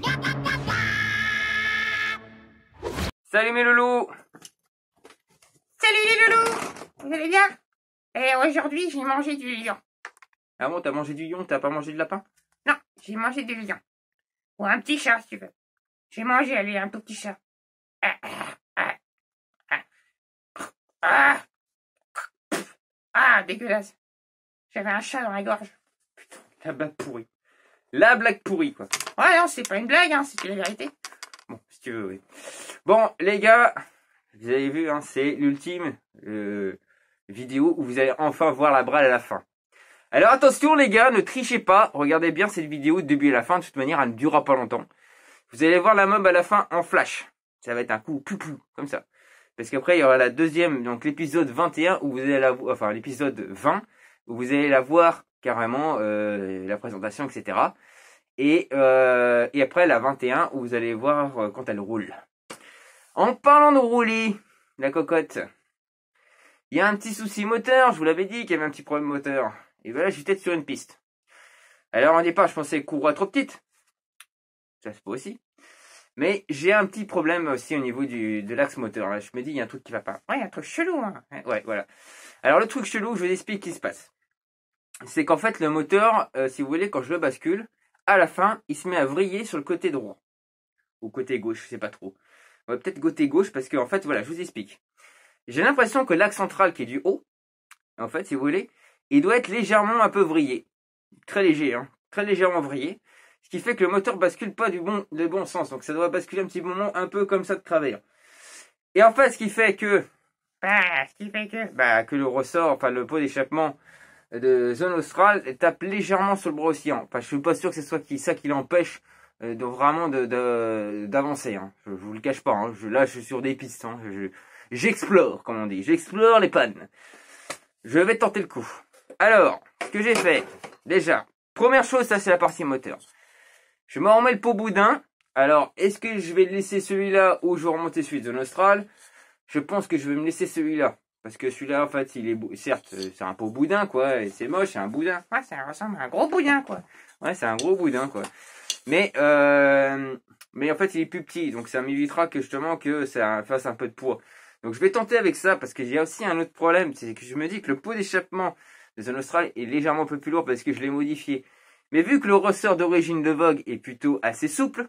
Salut mes loulous! Salut les loulous! Vous allez bien? Et aujourd'hui, j'ai mangé du lion. Ah bon, t'as mangé du lion, t'as pas mangé de lapin? Non, j'ai mangé du lion. Ou un petit chat, si tu veux. J'ai mangé, allez, un tout petit chat. Dégueulasse. J'avais un chat dans la gorge. Putain, la blague pourrie. La blague pourrie, quoi. Ouais, non, c'est pas une blague, hein, c'est la vérité. Bon, si tu veux, oui. Bon, les gars, vous avez vu, hein, c'est l'ultime vidéo où vous allez enfin voir la brale à la fin. Alors attention les gars, ne trichez pas. Regardez bien cette vidéo du début à la fin. De toute manière, elle ne durera pas longtemps. Vous allez voir la mob à la fin en flash. Ça va être un coup plus comme ça. Parce qu'après, il y aura la deuxième, donc l'épisode 21, où vous allez la voir, enfin l'épisode 20, où vous allez la voir carrément, la présentation, etc. Et après la 21, où vous allez voir quand elle roule. En parlant de rouler, la cocotte, il y a un petit souci moteur, je vous l'avais dit qu'il y avait un petit problème moteur. Et voilà, je suis peut-être sur une piste. Alors au départ, je pensais courroie trop petite. Ça se peut aussi. Mais j'ai un petit problème aussi au niveau de l'axe moteur. Là, je me dis, il y a un truc qui va pas. Ouais, un truc chelou, hein. Ouais, voilà. Alors le truc chelou, je vous explique ce qui se passe. C'est qu'en fait, le moteur, si vous voulez, quand je le bascule, à la fin, il se met à vriller sur le côté droit. Ou côté gauche, je sais pas trop. Ouais, peut-être côté gauche, parce qu'en fait, voilà, je vous explique. J'ai l'impression que l'axe central qui est du haut, en fait, si vous voulez, il doit être légèrement un peu vrillé. Très léger, hein. Très légèrement vrillé. Ce qui fait que le moteur bascule pas du bon sens. Donc ça doit basculer un petit moment un peu comme ça de travers. Et en fait, ce qui fait que que le ressort, enfin le pot d'échappement de zone australe tape légèrement sur le bras oscillant. Enfin, je suis pas sûr que ce soit ça qui l'empêche vraiment d'avancer. Hein. Je vous le cache pas. Hein. Là, je suis sur des pistes. Hein. J'explore, comme on dit. J'explore les pannes. Je vais tenter le coup. Alors, ce que j'ai fait, déjà, première chose, ça c'est la partie moteur. Je me remets le pot boudin. Alors, est-ce que je vais laisser celui-là ou je vais remonter celui de zone australe? Je pense que je vais me laisser celui-là. Parce que celui-là, en fait, il est beau. Certes, c'est un pot boudin, quoi. Et c'est moche, c'est un boudin. Ouais, ça ressemble à un gros boudin, quoi. Ouais, c'est un gros boudin, quoi. Mais en fait, il est plus petit. Donc, ça m'évitera que, justement, que ça fasse un peu de poids. Donc, je vais tenter avec ça. Parce qu'il y a aussi un autre problème. C'est que je me dis que le pot d'échappement de zone australe est légèrement un peu plus lourd parce que je l'ai modifié. Mais vu que le ressort d'origine de Vogue est plutôt assez souple,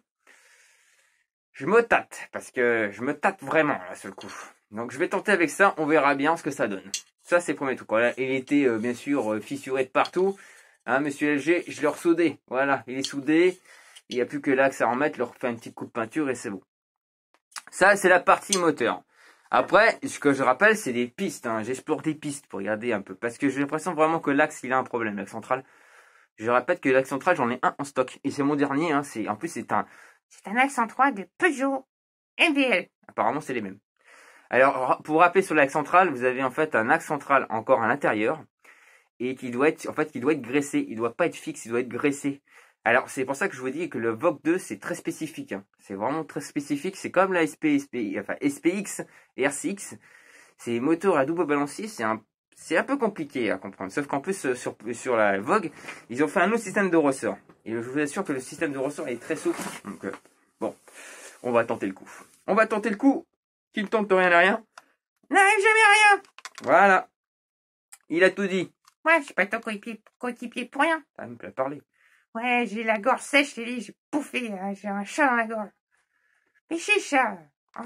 je me tâte. Parce que je me tâte vraiment, là, sur le coup. Donc, je vais tenter avec ça. On verra bien ce que ça donne. Ça, c'est le premier truc. Voilà. Il était, bien sûr, fissuré de partout. Hein, monsieur LG, je l'ai ressoudé. Voilà. Il est soudé. Il n'y a plus que là que ça remettre. Leur fait un petit coup de peinture et c'est bon. Ça, c'est la partie moteur. Après, ce que je rappelle, c'est des pistes. Hein. J'explore des pistes pour regarder un peu. Parce que j'ai l'impression vraiment que l'axe, il a un problème. L'axe central. Je répète que l'axe central, j'en ai un en stock. Et c'est mon dernier. Hein. En plus, c'est un axe en 3 de Peugeot MVL. Apparemment, c'est les mêmes. Alors, pour rappeler sur l'axe central, vous avez en fait un axe central encore à l'intérieur. Et qui doit être, graissé. Il ne doit pas être fixe, il doit être graissé. Alors, c'est pour ça que je vous dis que le Vogue 2, c'est très spécifique. Hein. C'est vraiment très spécifique. C'est comme la SPX et RCX. C'est moteur à double balancier. C'est un peu compliqué à comprendre. Sauf qu'en plus, sur la Vogue, ils ont fait un autre système de ressort. Et je vous assure que le système de ressort est très souple. Donc, bon, on va tenter le coup. On va tenter le coup. Qui ne tente rien à rien n'arrive jamais rien. Voilà. Il a tout dit. Ouais, je suis pas ton coéquipier pour rien. Ça me plaît parler. Ouais, j'ai la gorge sèche, j'ai bouffé, j'ai un chat dans la gorge. Mais chez chat.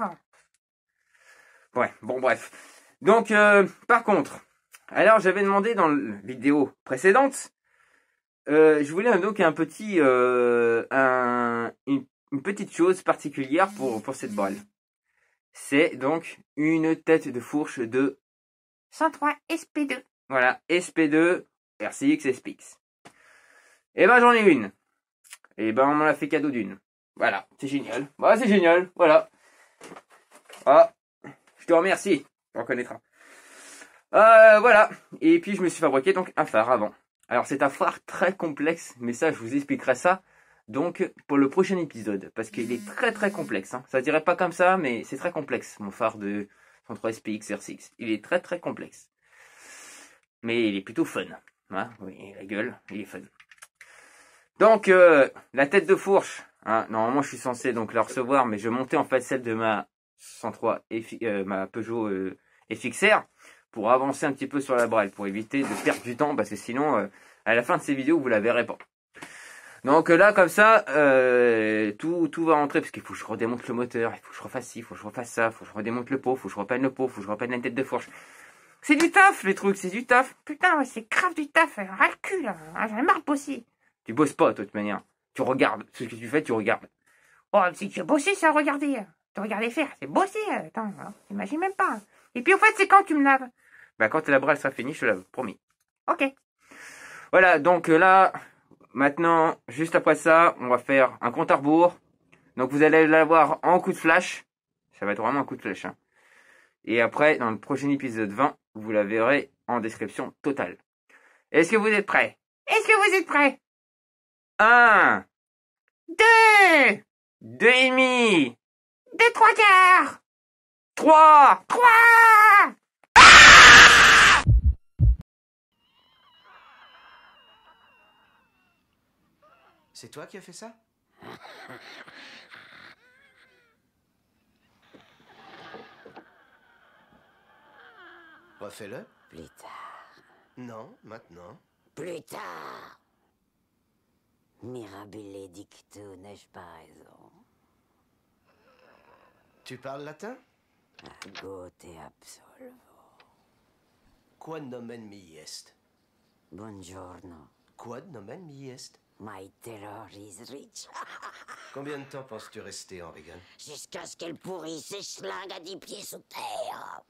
Oh. Ouais, bon bref. Donc, par contre, alors j'avais demandé dans la vidéo précédente, je voulais donc une petite chose particulière pour cette balle. C'est donc une tête de fourche de 103 SP2. Voilà, SP2 RCX SPX. Et ben j'en ai une. Et ben on m'en a fait cadeau d'une. Voilà, c'est génial. Voilà, c'est génial, voilà. Ah, je te remercie, tu reconnaîtras. Voilà, et puis je me suis fabriqué donc un phare avant. Alors c'est un phare très complexe, mais ça je vous expliquerai ça donc pour le prochain épisode, parce qu'il est très complexe. Hein. Ça se dirait pas comme ça, mais c'est très complexe, mon phare de 103 SPX R6. Il est très complexe. Mais il est plutôt fun. Hein, oui, la gueule, il est fun. Donc, la tête de fourche, Hein, normalement, je suis censé donc la recevoir, mais je montais en fait celle de ma 103 ma Peugeot FXR pour avancer un petit peu sur la braille, pour éviter de perdre du temps, parce que sinon, à la fin de ces vidéos, vous la verrez pas. Donc là, comme ça, tout va rentrer, parce qu'il faut que je redémonte le moteur, il faut que je refasse ci, il faut que je refasse ça, il faut que je redémonte le pot, il faut que je repeine le pot, il faut que je repeine la tête de fourche. C'est du taf, les trucs, c'est du taf. Putain, ouais, c'est grave du taf, ras le cul, là. Ah, j'en ai marre de bosser. Tu bosses pas, de toute manière. Tu regardes. Ce que tu fais, tu regardes. Oh, si tu bosser, c'est regarder. Te regarder faire, c'est bosser. Attends, hein, t'imagines même pas. Et puis, au fait, c'est quand tu me laves? Bah, quand la braille sera finie, je te lave, promis. Ok. Voilà, donc là, maintenant, juste après ça, on va faire un compte à rebours. Donc, vous allez l'avoir en coup de flash. Ça va être vraiment un coup de flash. Hein. Et après, dans le prochain épisode 20, vous la verrez en description totale. Est-ce que vous êtes prêts? Est-ce que vous êtes prêts? 1, 2, 2,5, 2 3/4, 3. 3. C'est toi qui as fait ça? Refais-le. Plus tard. Non, maintenant. Plus tard. Mirabile dictu, n'ai-je pas raison? Tu parles latin? Ago te absolvo. Quod nomen mi est? Buongiorno. Quod nomen mi est? My terror is rich. Combien de temps penses-tu rester en Reagan? Jusqu'à ce qu'elle pourrisse ses schlingues à 10 pieds sous terre.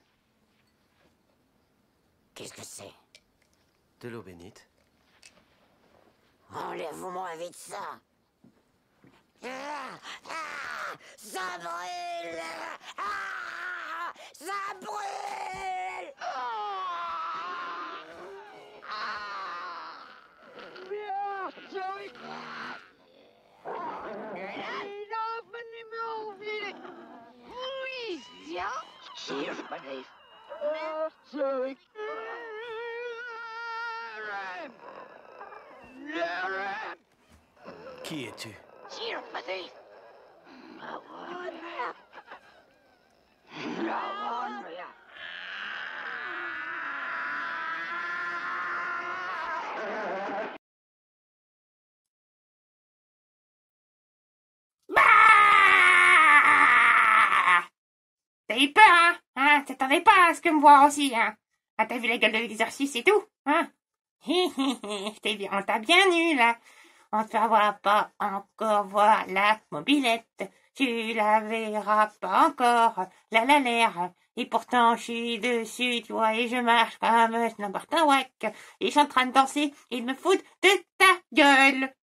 Qu'est-ce que c'est? De l'eau bénite. Enlève-moi vite ça. Ça brûle. Ça brûle. Qui es-tu? T'as eu peur, hein? T'attendais pas à ce que me voir aussi, hein? Ah, t'as vu la gueule de l'exercice et tout, hein? On t'a bien eu, là. On te fera pas encore voir la mobilette. Tu la verras pas encore, la l'air. Et pourtant, je suis dessus, tu vois, et je marche comme n'importe un wack. Et je suis en train de danser, et ils me foutent de ta gueule.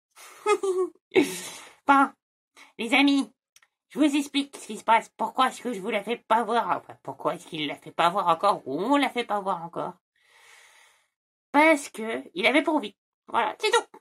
Bon, les amis, je vous explique ce qui se passe. Pourquoi est-ce que je vous la fais pas voir? Enfin, pourquoi est-ce qu'il la fait pas voir encore, ou on la fait pas voir encore? Parce que il avait pas envie. Voilà, c'est tout.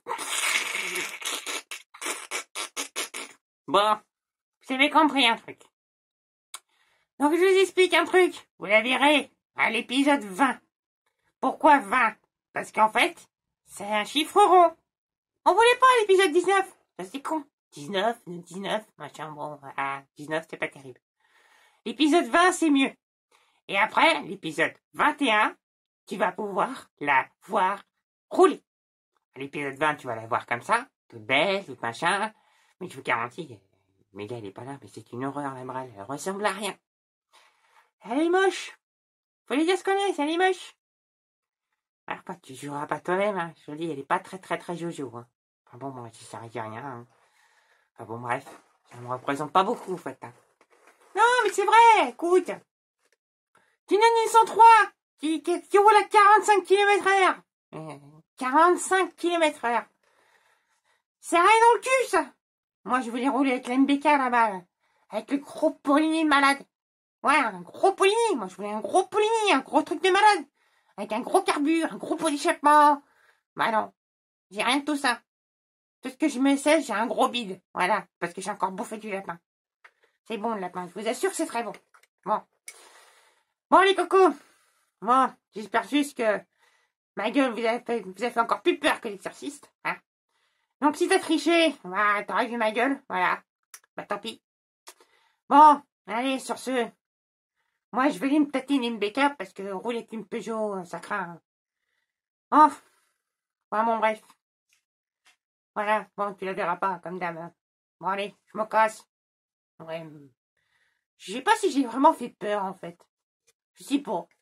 Bon, vous avez compris un truc. Donc je vous explique un truc. Vous la verrez à l'épisode 20. Pourquoi 20? Parce qu'en fait, c'est un chiffre rond. On voulait pas l'épisode 19. Ça c'est con. 19, machin, bon, voilà. 19, c'est pas terrible. L'épisode 20, c'est mieux. Et après, l'épisode 21, tu vas pouvoir la voir rouler. À l'épisode 20, tu vas la voir comme ça, toute belle, toute machin. Mais je vous garantis, Méga, elle est pas là, mais c'est une horreur, la braille. Elle ressemble à rien. Elle est moche. Faut lui dire ce qu'on est, elle est moche. Alors, pas, tu joueras pas toi-même, hein. Je te dis, elle est pas très jojo, hein. Enfin bon, moi, ça s'arrête à rien, hein. Enfin bon, bref. Ça me représente pas beaucoup, en fait, hein. Non, mais c'est vrai, écoute. Tu n'as une 103 qui roule à 45 km/h. 45 km/h. C'est rien dans le cul, ça. Moi, je voulais rouler avec l'MBK là-bas, là. Avec le gros Polini malade. Ouais, un gros Polini. Moi, je voulais un gros Polini, un gros truc de malade. Avec un gros carbure, un gros pot d'échappement. Bah non, j'ai rien de tout ça. Tout ce que je me sais, j'ai un gros bide. Voilà, parce que j'ai encore bouffé du lapin. C'est bon, le lapin, je vous assure que c'est très bon. Bon. Bon, les cocos. Bon, j'espère juste que ma gueule vous a fait encore plus peur que l'exorciste. Hein. Donc, si t'as triché, bah, t'aurais vu ma gueule, voilà. Bah tant pis. Bon, allez, sur ce. Moi, je vais aller me tatiner une bécap parce que rouler avec une Peugeot, ça craint. Oh, enfin, bon, bref. Voilà, bon, tu la verras pas, comme d'hab. Bon, allez, je me casse. Ouais. Je sais pas si j'ai vraiment fait peur, en fait. Je sais pas.